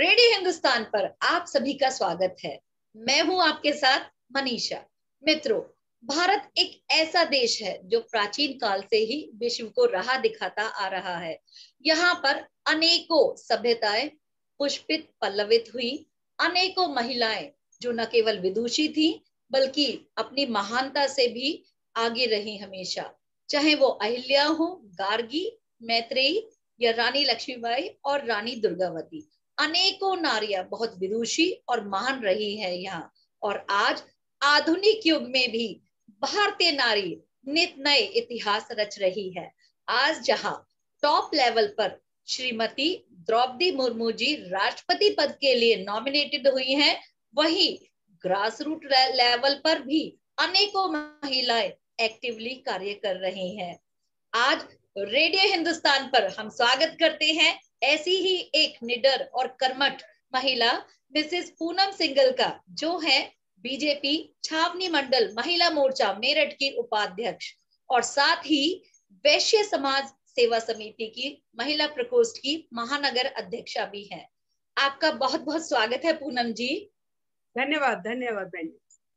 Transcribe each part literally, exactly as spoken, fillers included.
Radio Hindustan पर आप सभी का स्वागत है। मैं हूं आपके साथ मनीषा। मित्रों, भारत एक ऐसा देश है जो प्राचीन काल से ही विश्व को राह दिखाता आ रहा है। यहाँ पर अनेकों सभ्यताएं पुष्पित पल्लवित हुई, अनेकों महिलाएं जो न केवल विदुषी थी बल्कि अपनी महानता से भी आगे रही हमेशा, चाहे वो अहिल्या हो, गार्गी, मैत्रेयी या रानी लक्ष्मीबाई और रानी दुर्गावती। अनेकों नारियां बहुत विदुषी और महान रही है यहाँ। और आज आधुनिक युग में भी भारतीय नारी नित नए इतिहास रच रही है। आज जहां टॉप लेवल पर श्रीमती द्रौपदी मुर्मू जी राष्ट्रपति पद के लिए नॉमिनेटेड हुई हैं, वहीं ग्रास रूट लेवल पर भी अनेकों महिलाएं एक्टिवली कार्य कर रही हैं। आज रेडियो हिंदुस्तान पर हम स्वागत करते हैं ऐसी ही एक निडर और कर्मठ महिला मिसेस पूनम सिंघल का, जो है बीजेपी छावनी मंडल महिला मोर्चा मेरठ की उपाध्यक्ष और साथ ही वैश्य समाज सेवा समिति की महिला प्रकोष्ठ की महानगर अध्यक्षा भी है। आपका बहुत बहुत स्वागत है पूनम जी। धन्यवाद धन्यवाद बहन।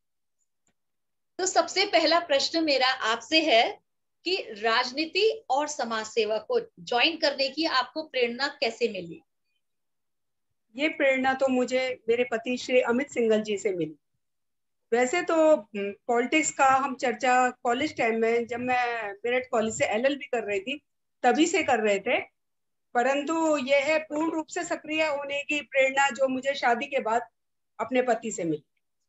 तो सबसे पहला प्रश्न मेरा आपसे है कि राजनीति और समाज सेवा को ज्वाइन करने की आपको प्रेरणा कैसे मिली? ये प्रेरणा तो मुझे मेरे पति श्री अमित सिंघल जी से मिली। वैसे तो पॉलिटिक्स का हम चर्चा कॉलेज टाइम में, जब मैं मेरठ कॉलेज से एलएलबी कर रही थी तभी से कर रहे थे, परंतु यह है पूर्ण रूप से सक्रिय होने की प्रेरणा जो मुझे शादी के बाद अपने पति से मिली।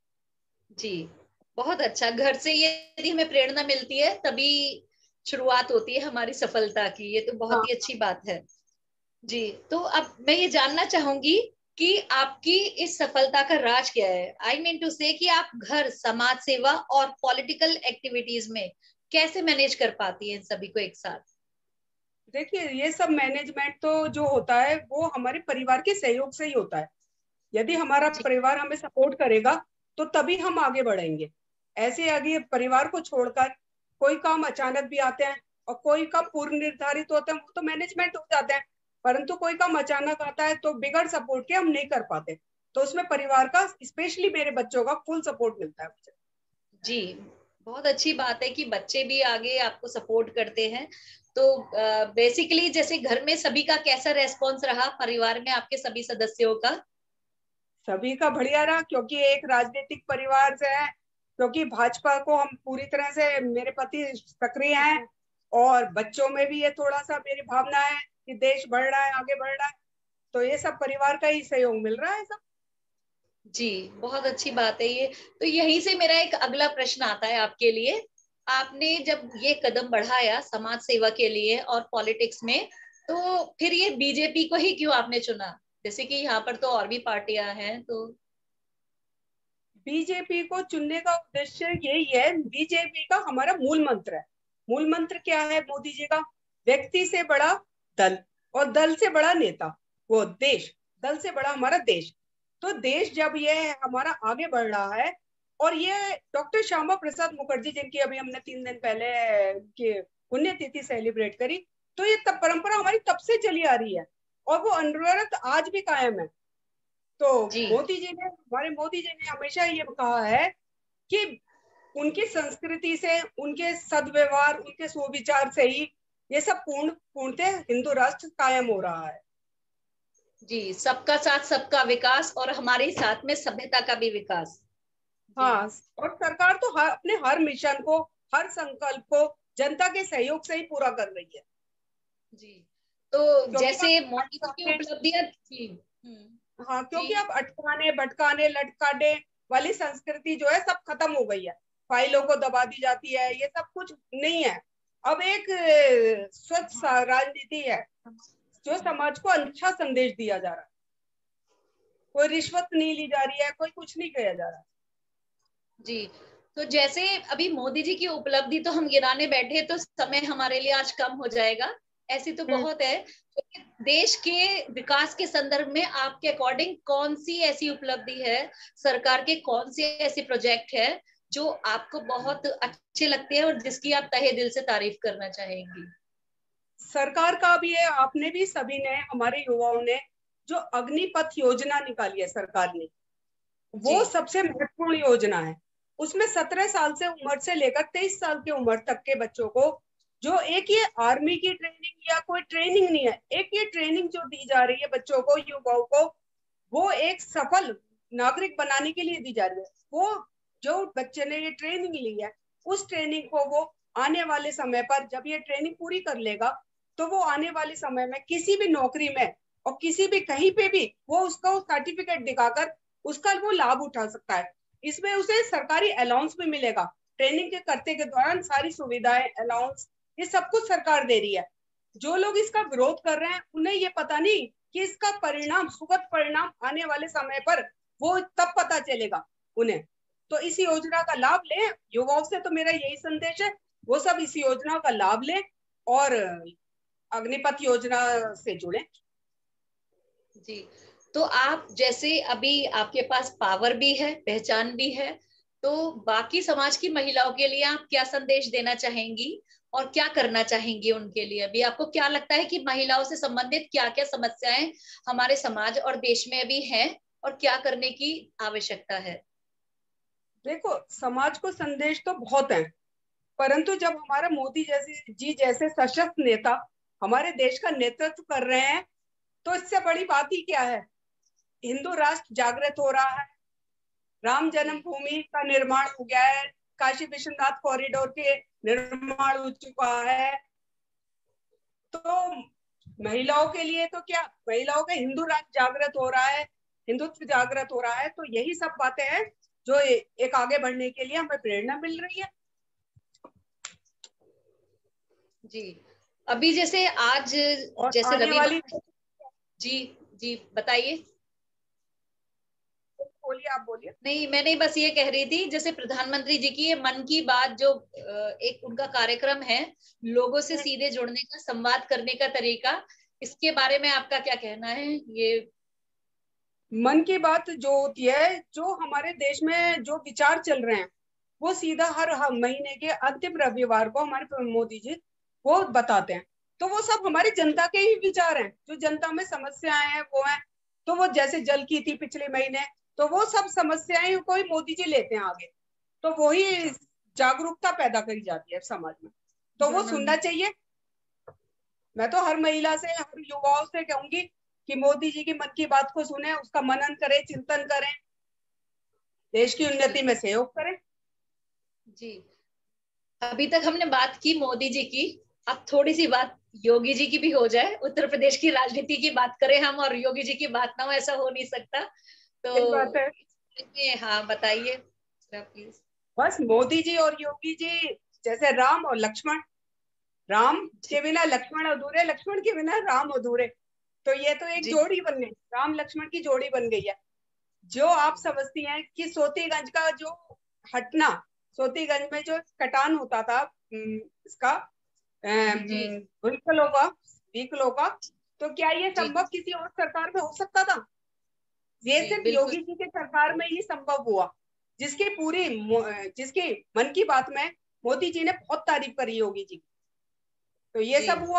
जी बहुत अच्छा। घर से यदि हमें प्रेरणा मिलती है तभी शुरुआत होती है हमारी सफलता की। ये तो बहुत ही अच्छी बात है जी। तो अब मैं ये जानना चाहूंगी कि आपकी इस सफलता का राज क्या है। आई मीन टू से कि आप घर, समाज सेवा और पॉलिटिकल एक्टिविटीज में कैसे मैनेज कर पाती हैं इन सभी को एक साथ? देखिए, ये सब मैनेजमेंट तो जो होता है वो हमारे परिवार के सहयोग से ही होता है। यदि हमारा परिवार हमें सपोर्ट करेगा तो तभी हम आगे बढ़ेंगे। ऐसे आगे परिवार को छोड़कर कोई काम अचानक भी आते हैं और कोई काम पूर्व निर्धारित होते हैं, वो तो मैनेजमेंट हो जाते हैं, परंतु कोई काम अचानक आता है तो बिगड़ सपोर्ट के हम नहीं कर पाते। तो उसमें परिवार का, स्पेशली मेरे बच्चों का फुल सपोर्ट मिलता है मुझे। जी, बहुत अच्छी बात है कि बच्चे भी आगे आपको सपोर्ट करते हैं। तो बेसिकली जैसे घर में सभी का कैसा रेस्पॉन्स रहा, परिवार में आपके सभी सदस्यों का? सभी का बढ़िया रहा, क्योंकि एक राजनीतिक परिवार से है, क्योंकि भाजपा को हम पूरी तरह से, मेरे पति सक्रिय हैं और बच्चों में भी ये थोड़ा सा मेरी भावना है कि देश बढ़ रहा है, आगे बढ़ रहा है, तो ये सब परिवार का ही सहयोग मिल रहा है सब। जी, बहुत अच्छी बात है ये। तो यहीं से मेरा एक अगला प्रश्न आता है आपके लिए। आपने जब ये कदम बढ़ाया समाज सेवा के लिए और पॉलिटिक्स में, तो फिर ये बीजेपी को ही क्यों आपने चुना? जैसे कि यहाँ पर तो और भी पार्टियां हैं। तो बीजेपी को चुनने का उद्देश्य यही है, बीजेपी का हमारा मूल मंत्र है। मूल मंत्र क्या है मोदी जी का? व्यक्ति से बड़ा दल और दल से बड़ा नेता, वो देश, दल से बड़ा हमारा देश। तो देश जब ये हमारा आगे बढ़ रहा है, और ये डॉक्टर श्यामा प्रसाद मुखर्जी जिनकी अभी हमने तीन दिन पहले की पुण्यतिथि सेलिब्रेट करी, तो ये तब परंपरा हमारी तब से चली आ रही है और वो अनवरत आज भी कायम है। तो मोदी जी ने, हमारे मोदी जी ने हमेशा ये कहा है कि उनकी संस्कृति से, उनके सद्व्यवहार, उनके सुविचार से ही ये सब पूर्ण पूर्णतः हिंदू राष्ट्र कायम हो रहा है। जी, सबका साथ सबका विकास और हमारे साथ में सभ्यता का भी विकास। हाँ, और सरकार तो हर, अपने हर मिशन को, हर संकल्प को जनता के सहयोग से ही पूरा कर रही है। जी, तो जैसे मोदी जी की उपलब्धियां थी। हाँ, क्योंकि अब अटकाने, भटकाने, लटकाने वाली संस्कृति जो है सब खत्म हो गई है। फाइलों को दबा दी जाती है, ये सब कुछ नहीं है। अब एक स्वच्छ राजनीति है जो समाज को अच्छा संदेश दिया जा रहा है। कोई रिश्वत नहीं ली जा रही है, कोई कुछ नहीं किया जा रहा है। जी, तो जैसे अभी मोदी जी की उपलब्धि तो हम गिनाने बैठे तो समय हमारे लिए आज कम हो जाएगा। ऐसी तो बहुत है। तो देश के विकास के संदर्भ में आपके अकॉर्डिंग कौन सी ऐसी उपलब्धि है, सरकार के कौन से ऐसे प्रोजेक्ट है जो आपको बहुत अच्छे लगते हैं और जिसकी आप तहे दिल से तारीफ करना चाहेंगी? सरकार का भी है, आपने भी, सभी ने, हमारे युवाओं ने जो अग्निपथ योजना निकाली है सरकार ने, वो सबसे महत्वपूर्ण योजना है। उसमें सत्रह साल से उम्र से लेकर तेईस साल की उम्र तक के बच्चों को, जो एक ये आर्मी की ट्रेनिंग या कोई ट्रेनिंग नहीं है, एक ये ट्रेनिंग जो दी जा रही है बच्चों को, युवाओं को, वो एक सफल नागरिक बनाने के लिए दी जा रही है। वो जो बच्चे ने ये ट्रेनिंग ली है, उस ट्रेनिंग को वो आने वाले समय पर जब ये ट्रेनिंग पूरी कर लेगा, तो वो आने वाले समय में किसी भी नौकरी में और किसी भी कहीं पे भी वो उसका सर्टिफिकेट दिखाकर उसका वो लाभ उठा सकता है। इसमें उसे सरकारी अलाउंस भी मिलेगा। ट्रेनिंग के करते के दौरान सारी सुविधाएं, अलाउंस, ये सब कुछ सरकार दे रही है। जो लोग इसका विरोध कर रहे हैं उन्हें ये पता नहीं कि इसका परिणाम, सुखद परिणाम आने वाले समय पर वो तब पता चलेगा उन्हें। तो इस योजना का लाभ लें। युवाओं से तो मेरा यही संदेश है, वो सब इस योजना का लाभ लें और अग्निपथ योजना से जुड़े। जी, तो आप जैसे अभी आपके पास पावर भी है, पहचान भी है, तो बाकी समाज की महिलाओं के लिए आप क्या संदेश देना चाहेंगी और क्या करना चाहेंगी उनके लिए? अभी आपको क्या लगता है कि महिलाओं से संबंधित क्या क्या समस्याएं हमारे समाज और देश में अभी हैं और क्या करने की आवश्यकता है? देखो, समाज को संदेश तो बहुत है, परंतु जब हमारा मोदी जैसे जी जैसे सशक्त नेता हमारे देश का नेतृत्व कर रहे हैं, तो इससे बड़ी बात ही क्या है। हिंदू राष्ट्र जागृत हो रहा है, राम जन्मभूमि का निर्माण हो गया है, काशी विश्वनाथ कॉरिडोर के निर्माण हो चुका है। तो महिलाओं के लिए तो क्या, महिलाओं का हिंदू राष्ट्र जागृत हो रहा है, हिंदुत्व जागृत हो रहा है। तो यही सब बातें हैं जो एक आगे बढ़ने के लिए हमें प्रेरणा मिल रही है। जी, अभी जैसे आज जैसे रविवार, जी जी बताइए। बोलिए, आप बोलिए। नहीं, मैं नहीं, बस ये कह रही थी जैसे प्रधानमंत्री जी की ये मन की बात जो एक उनका कार्यक्रम है, लोगों से सीधे जुड़ने का, संवाद करने का तरीका, इसके बारे में आपका क्या कहना है? ये मन की बात जो होती है, जो हमारे देश में जो विचार चल रहे हैं, वो सीधा हर महीने के अंतिम रविवार को हमारे मोदी जी वो बताते हैं। तो वो सब हमारी जनता के ही विचार हैं, जो जनता में समस्याएं हैं वो हैं। तो वो जैसे जल की थी पिछले महीने, तो वो सब समस्याएं कोई मोदी जी लेते हैं आगे, तो वही जागरूकता पैदा करी जाती है समाज में, तो वो सुनना चाहिए। मैं तो हर महिला से, हर युवाओं से कहूंगी कि मोदी जी की मन की बात को सुने, उसका मनन करें, चिंतन करें, देश की उन्नति में सहयोग करें। जी, अभी तक हमने बात की मोदी जी की, अब थोड़ी सी बात योगी जी की भी हो जाए। उत्तर प्रदेश की राजनीति की बात करें हम और योगी जी की बात ना हो, ऐसा हो नहीं सकता। तो बात है। हाँ बताइए प्लीज। बस मोदी जी और योगी जी जैसे राम और लक्ष्मण, राम के बिना लक्ष्मण अधूरे, लक्ष्मण के बिना राम अधूरे। तो ये तो एक जोड़ी बन गई, राम लक्ष्मण की जोड़ी बन गई है। जो आप समझती हैं कि सोतीगंज का जो हटना, सोतीगंज में जो कटान होता था इसका व्हीकलों का व्हीकलों का, तो क्या ये संभव किसी और सरकार में हो सकता था? ये सिर्फ योगी जी के सरकार में ही संभव हुआ, जिसकी पूरी जिसकी मन की बात में मोदी जी ने बहुत तारीफ करी योगी जी, तो ये सब हुआ।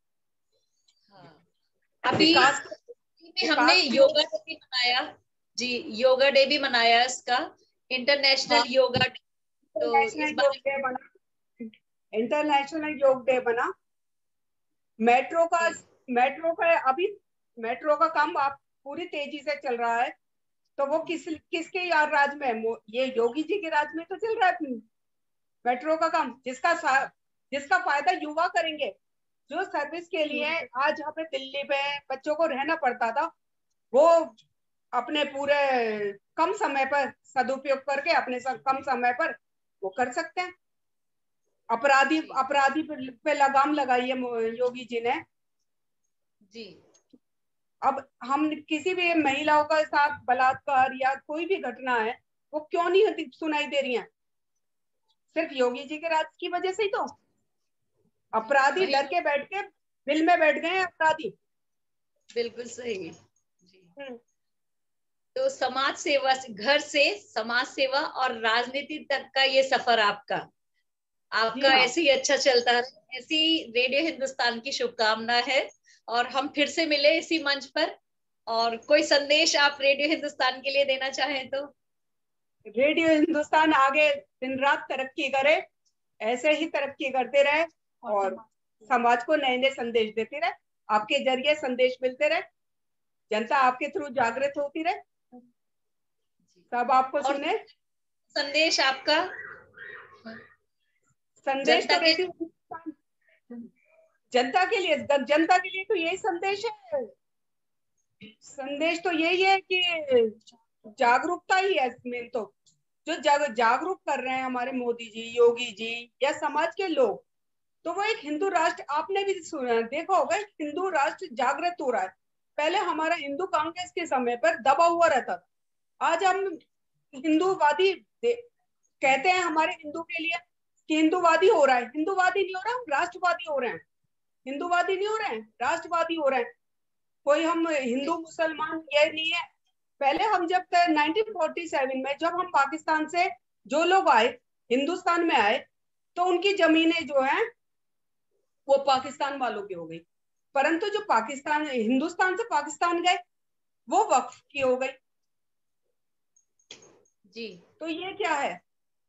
हाँ। अभी हमने योगा डे भी मनाया जी, योगा डे भी मनाया इसका, इंटरनेशनल हाँ। योगा डे, तो इस बार बना, इंटरनेशनल योग डे बना। मेट्रो का मेट्रो का अभी मेट्रो का काम आप पूरी तेजी से चल रहा है, तो वो किस किसके यार राज में, ये योगी जी के राज में तो चल रहा है मेट्रो का काम, जिसका जिसका फायदा युवा करेंगे। जो सर्विस के लिए आज यहाँ पे दिल्ली में बच्चों को रहना पड़ता था, वो अपने पूरे कम समय पर सदुपयोग करके अपने कम समय पर वो कर सकते हैं। अपराधी अपराधी पे लगाम लगाई है योगी जी ने जी। अब हम किसी भी महिलाओं के साथ बलात्कार या कोई भी घटना है, वो क्यों नहीं सुनाई दे रही है? सिर्फ योगी जी के राज की वजह से ही तो अपराधी डर के बैठ के दिल में बैठ गए हैं अपराधी। बिल्कुल सही जी। तो समाज सेवा, घर से समाज सेवा और राजनीति तक का ये सफर आपका आपका ऐसे ही अच्छा चलता है। ऐसी रेडियो हिंदुस्तान की शुभकामना है और हम फिर से मिले इसी मंच पर और कोई संदेश आप रेडियो हिंदुस्तान के लिए देना चाहें तो? रेडियो हिंदुस्तान आगे दिन रात तरक्की करे, ऐसे ही तरक्की करते रहे और समाज को नए नए संदेश देते रहे। आपके जरिए संदेश मिलते रहे, जनता आपके थ्रू जागृत होती रहे, सब आपको सुने। संदेश आपका? संदेश तो रेडियो हिंदुस्तान जनता के लिए, जनता के लिए तो यही संदेश है। संदेश तो यही है कि जागरूकता ही है मेन तो। जो जाग, जागरूक कर रहे हैं हमारे मोदी जी, योगी जी या समाज के लोग, तो वो एक हिंदू राष्ट्र, आपने भी सुना देखा होगा, हिंदू राष्ट्र जागृत हो रहा है। पहले हमारा हिंदू कांग्रेस के समय पर दबा हुआ रहता था। आज हम हिंदूवादी कहते हैं हमारे हिंदू के लिए कि हिंदूवादी हो रहा है। हिंदूवादी नहीं हो रहा, हम राष्ट्रवादी हो रहे हैं। हिंदूवादी नहीं हो रहे हैं, राष्ट्रवादी हो रहे हैं। कोई हम हिंदू मुसलमान ये नहीं है। पहले हम जब नाइनटीन फोर्टी सेवन में जब हम पाकिस्तान से जो लोग आए, हिंदुस्तान में आए, तो उनकी जमीनें जो हैं वो पाकिस्तान वालों की हो गई, परंतु जो पाकिस्तान हिंदुस्तान से पाकिस्तान गए वो वक्फ की हो गई। जी, तो ये क्या है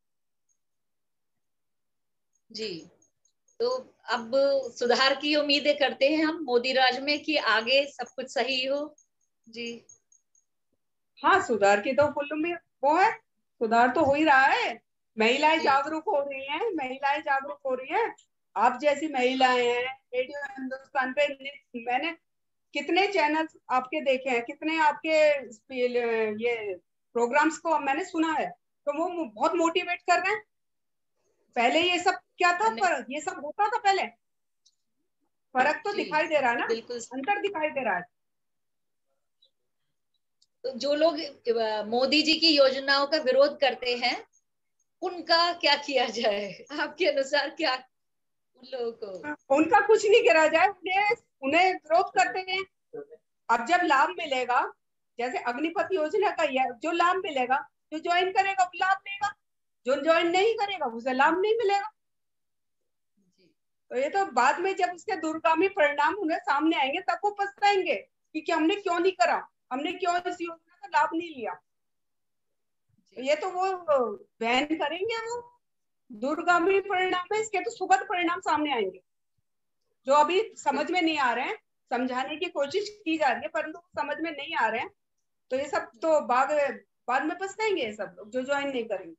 जी? तो अब सुधार की उम्मीदें करते हैं हम मोदी राज में कि आगे सब कुछ सही हो। जी हाँ, सुधार की तो फुल उम्मीद वो है, सुधार तो हो ही रहा है। महिलाएं जागरूक हो रही हैं, महिलाएं जागरूक हो रही हैं। आप जैसी महिलाएं हैं, रेडियो हिंदुस्तान पे मैंने कितने चैनल्स आपके देखे हैं, कितने आपके ये प्रोग्राम्स को मैंने सुना है, तो वो बहुत मोटिवेट कर रहे हैं। पहले ये सब क्या था, पर ये सब होता था पहले, फर्क तो दिखाई दे रहा है ना, बिल्कुल अंतर दिखाई दे रहा है। तो जो लोग मोदी जी की योजनाओं का विरोध करते हैं उनका क्या किया जाए आपके अनुसार? क्या उन लोगों को? उनका कुछ नहीं करा जाए, उन्हें उन्हें विरोध करते हैं। अब जब लाभ मिलेगा, जैसे अग्निपथ योजना का ही है, जो लाभ मिलेगा, जो ज्वाइन करेगा वो लाभ लेगा, जो ज्वाइन नहीं करेगा उसे लाभ नहीं मिलेगा। तो ये तो बाद में जब उसके दूरगामी परिणाम उन्हें सामने आएंगे तब वो पछताएंगे कि, कि हमने क्यों नहीं करा, हमने क्यों इस योजना का लाभ नहीं लिया। तो ये तो वो बैन करेंगे, वो दूरगामी परिणाम है, इसके तो सुखद परिणाम सामने आएंगे जो अभी समझ में नहीं आ रहे हैं। समझाने की कोशिश की जा रही है परंतु समझ में नहीं आ रहे हैं। तो ये सब तो बाद बाद में पछताएंगे ये सब लोग जो ज्वाइन नहीं करेंगे।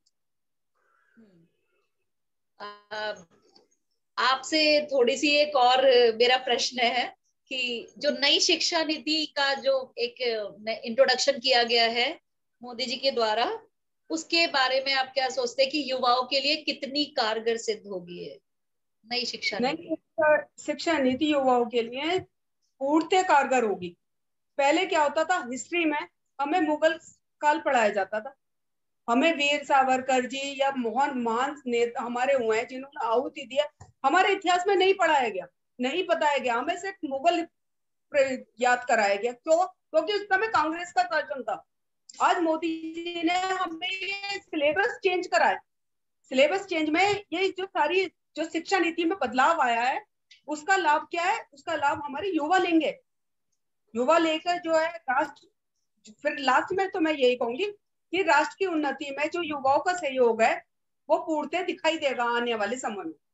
आपसे थोड़ी सी एक और मेरा प्रश्न है कि जो नई शिक्षा नीति का जो एक इंट्रोडक्शन किया गया है मोदी जी के द्वारा, उसके बारे में आप क्या सोचते हैं कि युवाओं के लिए कितनी कारगर सिद्ध होगी है नई शिक्षा नीति? शिक्षा नीति युवाओं के लिए पूर्णतः कारगर होगी। पहले क्या होता था, हिस्ट्री में हमें मुगल काल पढ़ाया जाता था, हमें वीर सावरकर जी या मोहन महान नेता हमारे हुए हैं जिन्होंने आहुति दिया, हमारे इतिहास में नहीं पढ़ाया गया, नहीं बताया गया, हमें सिर्फ मुगल याद कराया गया। क्यों? क्योंकि उस समय कांग्रेस का शासन था। आज मोदी जी ने हमें ये सिलेबस चेंज करा है। सिलेबस चेंज में ये जो सारी जो शिक्षा नीति में बदलाव आया है, उसका लाभ क्या है? उसका लाभ हमारे युवा लेंगे। युवा लेकर जो है राष्ट्र, फिर लास्ट में तो मैं यही कहूंगी कि राष्ट्र की उन्नति में जो युवाओं का सहयोग है वो पूर्णतः दिखाई देगा आने वाले समय में।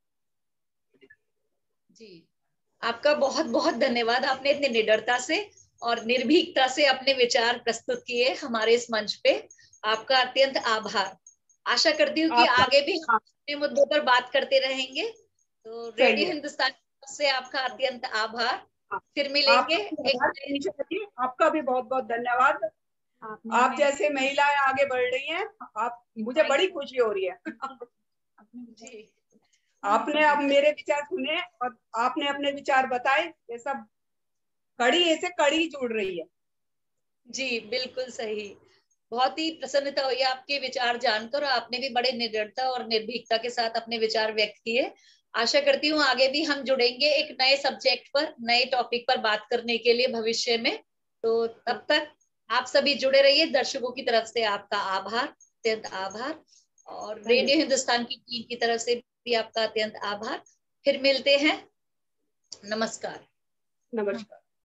जी, आपका बहुत बहुत धन्यवाद। आपने इतनी निडरता से और निर्भीकता से अपने विचार प्रस्तुत किए हमारे इस मंच पे। आपका अत्यंत आभार। आशा करती हूँ कि आगे भी हम अपने मुद्दों पर बात करते रहेंगे। तो रेडियो हिंदुस्तान से आपका अत्यंत आभार। फिर मिलेंगे। एक आपका भी बहुत बहुत धन्यवाद। आप जैसे महिलाएं आगे बढ़ रही हैं, आप मुझे बड़ी खुशी हो रही है। जी, आपने अब मेरे विचार सुने और आपने अपने विचार बताए, ये सब कड़ी ऐसे कड़ी जुड़ रही है। जी बिल्कुल सही। बहुत ही प्रसन्नता हुई आपके विचार जानकर। आपने भी बड़े निडरता और निर्भीकता के साथ अपने विचार व्यक्त किए। आशा करती हूँ आगे भी हम जुड़ेंगे एक नए सब्जेक्ट पर, नए टॉपिक पर बात करने के लिए भविष्य में। तो तब तक आप सभी जुड़े रहिए। दर्शकों की तरफ से आपका आभार, अत्यंत आभार, और रेडियो हिंदुस्तान की टीम की तरफ से भी आपका अत्यंत आभार। फिर मिलते हैं। नमस्कार। नमस्कार।